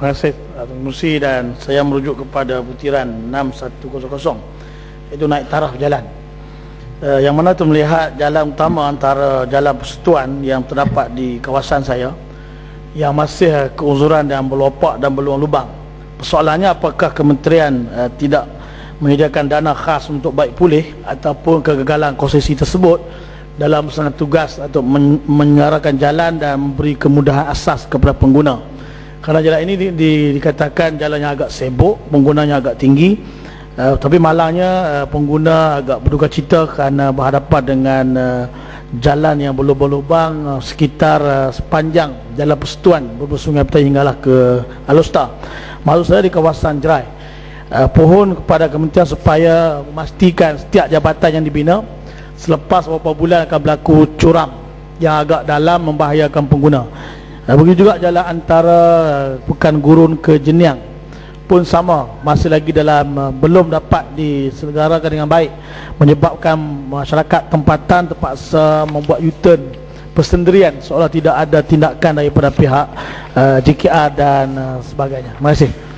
Terima kasih Tuan Musi, dan saya merujuk kepada butiran 6100 iaitu naik taraf jalan. Yang mana tu melihat jalan utama antara jalan persekutuan yang terdapat di kawasan saya yang masih keuzuran dan berlopak dan berlubang-lubang. Persoalannya, apakah kementerian tidak menyediakan dana khas untuk baik pulih ataupun kegagalan konsesi tersebut dalam melaksanakan tugas untuk menyarakan jalan dan memberi kemudahan asas kepada pengguna. Kerana jalan ini dikatakan jalannya agak sibuk, penggunanya agak tinggi, tapi malangnya pengguna agak berduka cita kerana berhadapan dengan jalan yang berlubang-lubang sekitar sepanjang jalan persekutuan Sungai Petani hinggalah ke Alustar. Maksud saya di kawasan Jerai. Pohon kepada kementerian supaya memastikan setiap jabatan yang dibina selepas beberapa bulan akan berlaku curam yang agak dalam membahayakan pengguna. Begitu juga jalan antara Pekan Gurun ke Jeniang pun sama, masih lagi dalam belum dapat diselenggarakan dengan baik, menyebabkan masyarakat tempatan terpaksa membuat U-turn persendirian seolah tidak ada tindakan daripada pihak JKR dan sebagainya. Terima kasih.